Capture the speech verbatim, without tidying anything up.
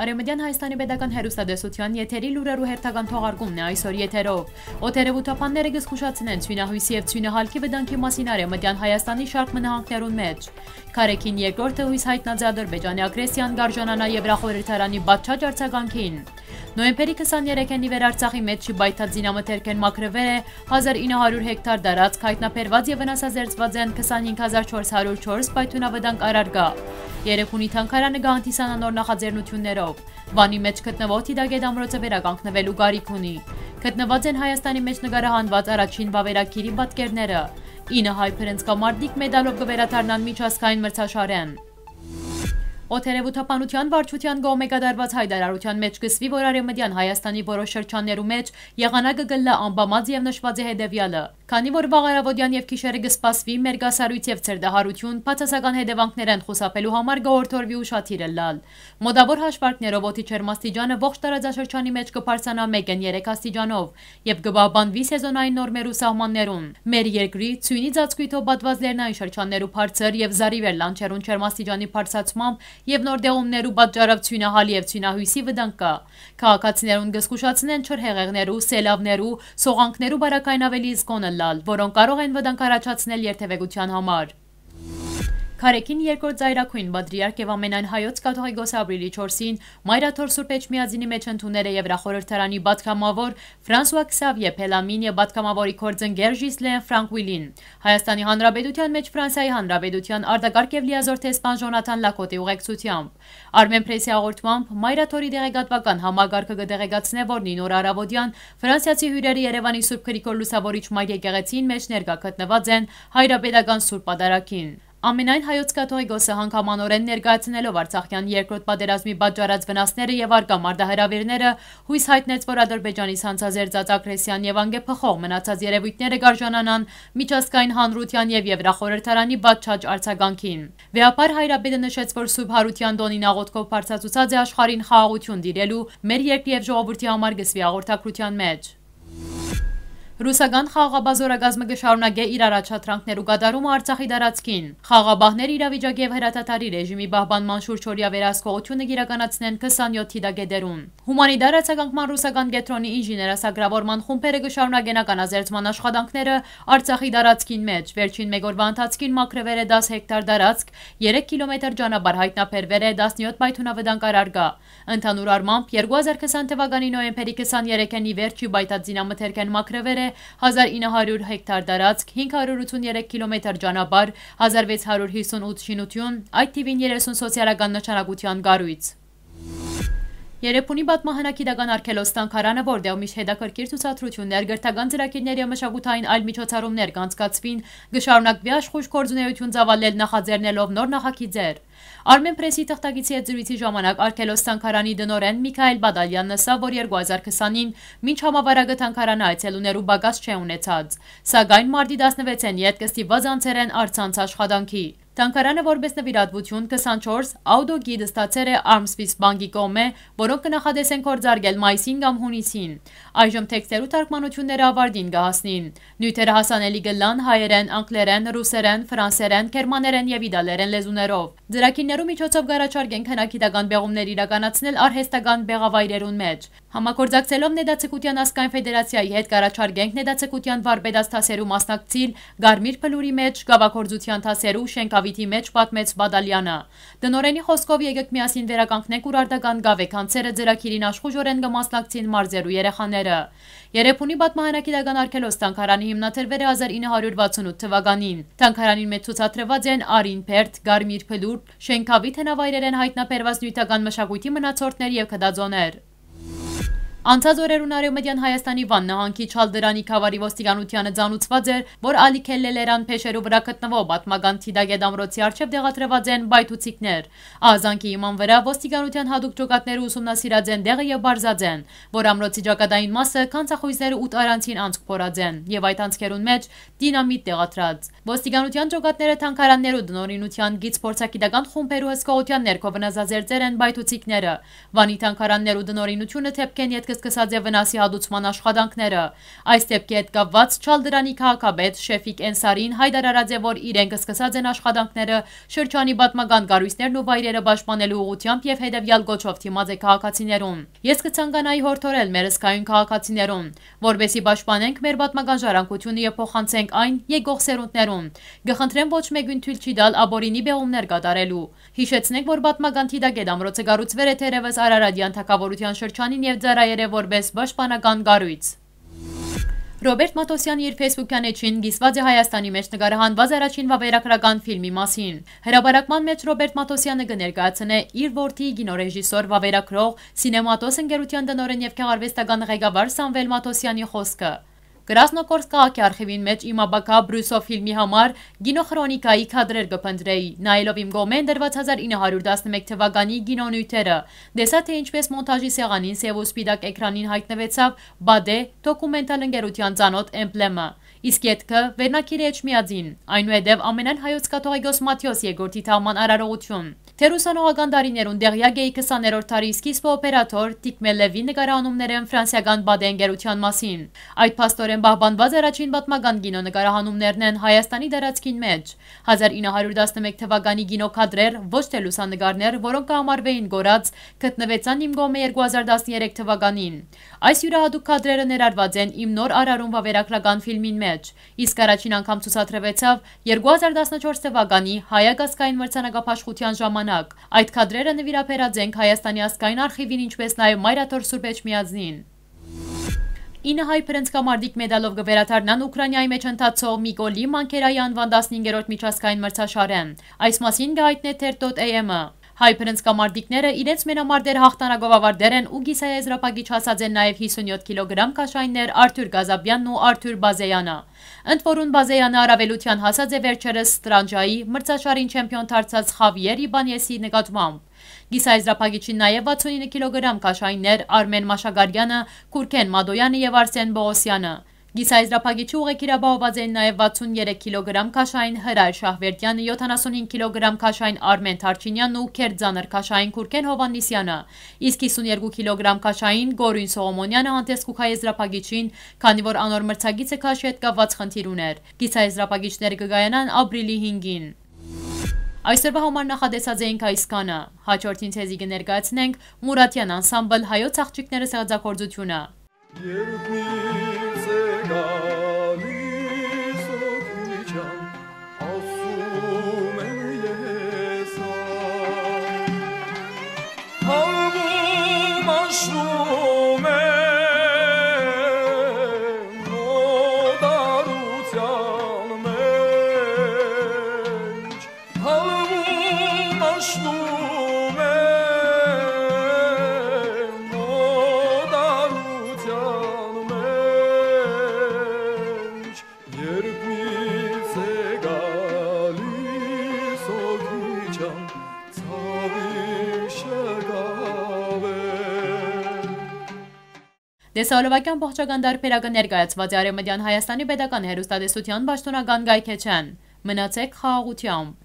Արևմտյան Հայաստանի պետական հեռուստատեսության եթերի լուրերու հերթական թողարկումն է այսօր եթերով։ Օդերևութապանները կզգուշացնեն ցույնահույսի և ցույնահալքի վտանգի մասին Արևմտյան Հայաստանի շարք մնահանգներուն մեջ։ Քարեքին երկրորդը հույս հայտնած է Ադրբեջանի ագրեսիան գարժանանա Եվրախորհրդարանի բացչաճ արձագանքին։ Նոյեմբերի քսաներեքին ի վեր Արցախի մեջ շիբայթած զինամթերքեն մաքրվել է հազար ինը հարյուր հեկտար տարածք, հայտնաբերված եւ վնասազերծված են քսանհինգ հազար չորս հարյուր չորս պայթյունավտանգ առարկա։ Երևանի թանգարանը կհանդիսանա նոր նախաձեռնություններով։ Վանի մեջ գտնվող Թիդագետ ամրոցը վերականգնվելու կարիք ունի։ Գտնված են Հայաստանի մեջ նկարահանված առաջին վավերագիրի պատկերները։ ինը հայ փրկամարտիկ մեդալով կվերադառնան միջազգային մրցաշարեն։ Օդերևութապանության վարչության կողմէ կատարված հայտարարության մեջ կսվի, որ Արևմտյան Հայաստանի որոշ շրջաններու մեջ եղանակը կլլա անբամած եւ նշված է հետեւյալը։ Քանի որ վաղարավոդյան եւ գիշերը կսպասվի մերգասարույց եւ ցրդահարություն, բացասական հետևանքներն խուսափելու համար կօրթորվի ուշադիր լալ։ Մոտավոր հաշվարկներով օդի ջերմաստիճանը ողջ տարածաշրջանի մեջ կբարձրանա մեկն երեք աստիճանով եւ կբաբանվի սեզոնային նորմերու սահմաններուն։ Մեր երկրի ցույնի ծածկույթով պատված լեռնային շրջաններու բարձր եւ զարիվեր լանջերուն ջերմաստիճանի բարձրացմամբ եւ նոր դեղումներու պատճառով ցույնահալի եւ ցույնահույսի վտանգ կա։ Քաղաքացիներուն կզգուշացնեն չրհեղեղներու, սելավներու, սողանքներու բարակային ավելի զգոնը լալ, որոնք կարող են վտանգ առաջացնել երթևեկության համար։ Քարեքին երկրորդ ծայրակույն Բադրիարք եւ ամենայն հայոց կաթողիկոս ապրիլի չորսին Մայրաթոր Սուրբ Էջմիածինի մեջ ընդունել է Եվրախորհրդարանի պատգամավոր Ֆրանսուଆ Քսավիե Փելամին եւ պատգամավորի կորձընկեր Ժիսլեն Ֆրանկվիլին։ Հայաստանի Հանրապետության մեջ Ֆրանսիայի Հանրապետության արտագաղթ եւ լիազոր տեսփան Ժոնաթան Լակոտի ուղեկցությամբ Armen Press-ի հաղորդմամբ Մայրաթորի դեղեկատվական համագարկը կդեղեկացնե, որ նոր առավոտյան ֆրանսիացի հյուրերը Երևանի Սուրբ Գրիգոր Լուսավորիչ Մայր եկեղեցին մեջ ներկա գտնված են հայրապետական Սուրբ Պատարագին։ Ամենայն հայոց կաթողիկոսը հանգամանորեն ներկայացնելով Արցախյան երկրորդ պատերազմի պատճառած վնասները եւ արկա մարտահրավերները հույս հայտնեց, որ Ադրբեջանից հանցազերծած ագրեսիան եւ անգեփխող մնացած երևույթները գարժանանան միջազգային հանրության եւ Եվրախորհրդարանի պատշաճ արձագանքին։ Վեապար հայրապետը նշեց, որ Սուրբ Հարության տոնին աղոթքով բարձրացուցած է աշխարհին խաղաղություն դիրելու մեր երկրի եւ ժողովրդի համար գսվի հաղորդակցության մեջ։ Ռուսական խաղաղաբազորագազմը կշարունակե իր առաջադրանքներու կատարումը Արցախի տարածքին։ Խաղաղաբահները իրավիճակի եւ հրատատարի ռեժիմի պահպանման շուրջօրյա վերահսկողությունը կիրականացնեն քսանյոթ թիդագետերուն։ Հումանիտար արձագանքման ռուսական կենտրոնի ինժեներասագրավորման խումբերը կշարունակեն ականազերծման աշխատանքները Արցախի տարածքին մեջ։ Վերջին մեկ օրվա ընթացքին մաքրվել է դաս հեկտար տարածք, երեք կիլոմետր ճանապարհ հայտնաբերվել է տասնյոթ պայթյունավտանգ առարկա։ Ընդհանուր առմամբ երկու հազար քսան թվականի նոյեմբերի քսաներեքին ի վեր շիբայթած զինամթերքեն մաքրվել է հազար ինը հարյուր հեկտար տարածք, հինգ հարյուր ութսուներեք կիլոմետր ճանապարհ, հազար վեց հարյուր հիսունութ շինություն, այդ թիվին երեսուն սոցիալական նշանակության կառույց։ Երևանի պատմահնագիտական արգելոստան քարանը, որտեղ միշտ հետաքրքիր ցուցադրություններ, գրթական ծրագիրներ եւ մշակութային այլ միջոցառումներ կանցկացվին, կշարունակվի աշխույժ գործունեություն ծավալել նախաձեռնելով նոր նախագիծեր։ Armen Press-ի թղթակիցի հետ զրույցի ժամանակ արգելոստան քարանի դնորեն Միքայել Բադալյանն ասավ, որ երկու հազար քսանին մինչ համավարակը թանգարանը այցելուներու բագաս չէ ունեցած, սակայն մարտի տասնվեցին ետ կստիպված անցեր են առցանց աշխատանքի։ Թանգարանը որպես նվիրատվություն քսանչորս աուդիո գիդ ստացել է Armswiss բանկի կողմէ, որոնք կնախադեսեն կործարկել մայիսին կամ հունիսին։ Այժմ տեքստերու թարգմանությունները ավարտին կհասնին։ Նյութերը հասանելի կլան հայերեն, անգլերեն, ռուսերեն, ֆրանսերեն, գերմաներեն եւ իտալերեն լեզուներով։ Ձեռագիրներու միջոցով կառաջարկեն քննագիտական բեղումներ իրականացնել արհեստական բեղավայրերուն մեջ։ Համագործակցելով Նետացկության ազգային ֆեդերացիայի հետ կառաջարկենք Նետացկության վարպետաց թասերու մասնակցիլ Գարմիր փլուրի մեջ գավակորձության թասերու շենքավիթի մեջ պատմեց Բադալյանը։ Դնորենի խոսքով եկեք միասին վերականգնենք ուրարտական գավեքանցերը ձեռագիրին աշխուժորեն կմասնակցին մարզերու երեխաները։ Երևանի պատմահնագիտական արգելոստան քարանի հիմնադրվել է հազար ինը հարյուր վաթսունութ թվականին։ Թանգարանին մեջ ցուցադրված են Արին Փերթ, Գարմիր փլուր, շենքավիթ հնավայրերեն հայտնաբերված նյութական մշակույթի մնացորդներ եւ քդաձոներ։ Անցած օրերուն Արևմտյան Հայաստանի Վան նահանգի Չալդրանի քավարի ոստիկանությանը ցանուցված էր, որ Ալի Քելլելերան փեշերու վրա գտնվող պատմական Թիդագետ ամրոցի առջև դեղատրված են բայթուցիկներ։ Ահազանգի իման վրա ոստիկանության հատուկ ջոկատները ուսումնասիրած են դեղը եւ բարձած են, որ ամրոցի ջոկատային մասը կանցախույզները ութ արանցին անցք փորած են եւ այդ անցքերուն մեջ դինամիտ դեղատրած։ Ոստիկանության ջոկատները թանգարաններու դնորինության գից փորձագիտական խումբերու հսկողության ներքո վնասազերծեր են բայթուցիկները։ Վանի թանգարաններու դնորինությունը թեփքեն ետ սկսած է վնասի հատուցման աշխատանքները։ Այս դեպքի հետ կապված Չալդրանի քաղաքապետ Շեֆիկ Էնսարին հայտարարած է, որ իրենք սկսած են աշխատանքները շրջանի պատմական կառույցներն ու վայրերը պաշտպանելու ուղղությամբ եւ հետեւյալ գոչով թիմած է քաղաքացիներուն։ Ես կցանկանայի հորդորել մեր հսկայուն քաղաքացիներուն, որբեսի պաշտպանենք մեր պատմական ժառանգությունը եւ փոխանցենք այն եկող սերունդներուն։ Գխնդրեմ ոչ մեկին թույլ չի տալ աբորինի բեղումներ կատարելու։ Հիշեցնենք, որ պատմական Թիդագետ ամրոցը կառուցվել է թերևս Արարատյան թագավորության շրջանին եւ ծառայել է որպես պաշտպանական կառույց։ Ռոբերտ Մաթոսյանը իր Facebook-յան էջին գիսված է Հայաստանի մեջ նկարահանված առաջին վավերագրական ֆիլմի մասին։ Հրապարակման մեջ Ռոբերտ Մաթոսյանը կներկայացնե իր որդի կինոռեժիսոր, վավերագրող, Սինեմատոս ընկերության տնօրեն եւ գեղարվեստական ղեկավար Սամվել Մաթոսյանի խոսքը։ Կրասնոկորսկ քաղաքի արխիվին մեջ իմ աբակա Բրուսով ֆիլմի համար գինոխրոնիկայի քադրեր կփնտրեի, նայելով իմ գոմեն դրված հազար ինը հարյուր տասնմեկ թվականի գինոնյութերը, դեսա թե ինչպես մոնտաժի սեղանին սև ու սպիտակ էկրանին հայտնվեցավ Բադե դոկումենտալ ընկերության ծանոթ էմբլեմը, իսկ ետքը վերնակիրի էջմիածին, այնուհետև ամենայն հայոց կաթողիկոս Մաթեոս երկրորդի թաղման արարողություն։ Թերուսանողական դարիներուն դեղյակ էի քսաներորդ դարի սկիզբը օպերատոր Տիկմելևի նկարահանումները ֆրանսիական Բադե ընկերության մասին։ Այդ փաստորեն պահպանված առաջին պատմական կինո նկարահանումներն են Հայաստանի դարածքին մեջ։ հազար ինը հարյուր տասնմեկ թվականի կինոքադրեր, ոչ թե լուսանկարներ, որոնք կհամարվեին գորած, գտնվեցան իմ գոմե երկու հազար տասներեք թվականին։ Այս յուրահատուկ քադրերը ներառված են իմ նոր արարուն վավերագրական ֆիլմին մեջ, իսկ առաջին անգամ ցուցադրվեցավ երկու հազար տասնչորս թվականի Հայակ ազգային մրցանակապաշխության ժամանակ։ Այդ քադրերը նվիրաբերած ենք Հայաստանի ազգային արխիվին, ինչպես նաև Մայրաթոր Սուրբ Էջմիածնին։ ինը հայ փրենցկամարտիկ մեդալով կվերադառնան Ուկրաինայի մեջ ընթացող Միկոլի Մանկերայի անվան տասնհինգերորդ միջազգային մրցաշարեն։ Այս մասին գայտնե թեր.am-ը։ Հայ փրենցկամարտիկները իրենց մենամարտեր հաղթանակով ավարտել են ու գիսայի եզրափակիչ հասած են նաև հիսունյոթ կիլոգրամ քաշայիններ Արթուր Գազաբյանն ու Արթուր Բազեյանը։ Ընդ որում Բազեյանը առավելության հասած է վերջերս Ստրանջայի մրցաշարին չեմպիոն դարձած Խավիեր Իբանեսի նկատմամբ։ Գիսայեզրափակիչին նաև վաթսունինը կիլոգրամ քաշայիններ Արմեն Մաշագարյանը, Քուրքեն Մադոյանը եւ Արսեն Բողոսյանը։ Գիսայեզրափակիչի ուղեկիրաբահված են նաև վաթսուներեք կիլոգրամ քաշային Հրայր Շահվերդյանը, յոթանասունհինգ կիլոգրամ քաշային Արմեն Թարչինյանն ու Քերձանր քաշային Քուրքեն Հովաննիսյանը, իսկ հիսունյոթ կիլոգրամ քաշային Գորույն Սողոմոնյանը հանդես կուքայեզրափակիչին, քանի որ անոր մրցակիցը քաշի հետ կապված խնդիր ուներ։ Գիսայեզրափակիչները կգայանան ապրիլի հինգին։ Այսօրվա համար նախադեսած էինք այսքանը, հաջորդին ցեզի կներկայացնենք Մուրատյան անսամբլ հայոց աղջիկները ստեղծագործությունը։ Դեսալովակյան փոխչական դարբերակը ներկայացված է Արևմտյան Հայաստանի պետական հեռուստատեսության պաշտոնական գայքեչեն։ Մնացեք խաղաղությամբ։